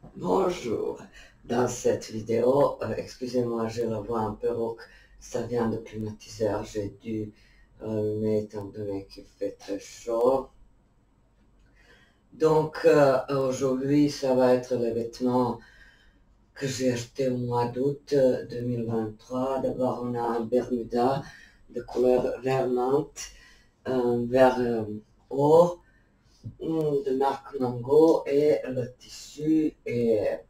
Bonjour. Dans cette vidéo, excusez-moi, j'ai la voix un peu rauque, ça vient de climatiseur, j'ai dû allumer étant donné qu'il fait très chaud. Donc aujourd'hui, ça va être les vêtements que j'ai achetés au mois d'août 2023. D'abord, on a un Bermuda de couleur vert menthe, vert or, de marque Mango, et le tissu est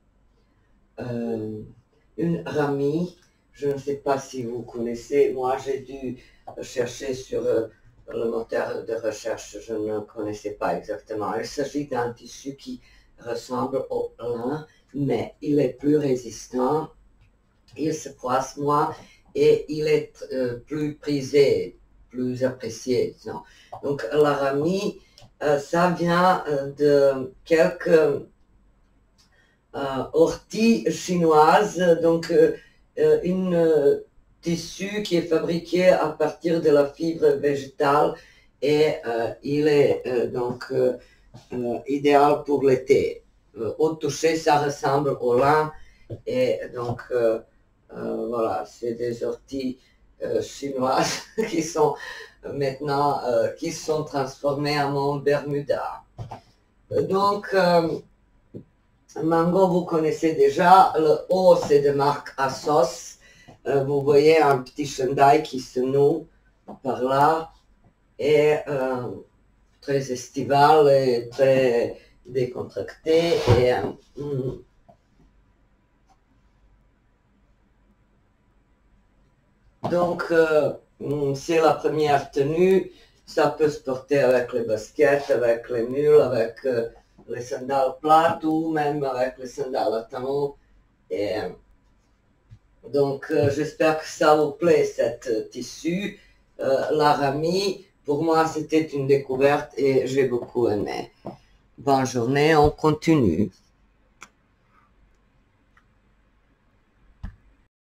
une ramie. Je ne sais pas si vous connaissez. Moi, j'ai dû chercher sur le moteur de recherche. Je ne connaissais pas exactement. Il s'agit d'un tissu qui ressemble au lin, mais il est plus résistant. Il se froisse moins et il est plus prisé, plus apprécié, disons. Donc, la ramie, ça vient de quelques ortie chinoise, donc une tissu qui est fabriqué à partir de la fibre végétale et il est idéal pour l'été. Au toucher, ça ressemble au lin et donc voilà, c'est des orties chinoises qui sont maintenant qui sont transformées en mon Bermuda. Donc Mango, vous connaissez déjà. Le haut, c'est de marque Assos. Vous voyez un petit chandail qui se noue par là. Et très estival et très décontracté. Et, donc, c'est la première tenue. Ça peut se porter avec les baskets, avec les mules, avec les sandales plates ou même avec les sandales à talons. Et donc, j'espère que ça vous plaît, cette tissu. La ramie, pour moi, c'était une découverte et j'ai beaucoup aimé. Bonne journée, on continue.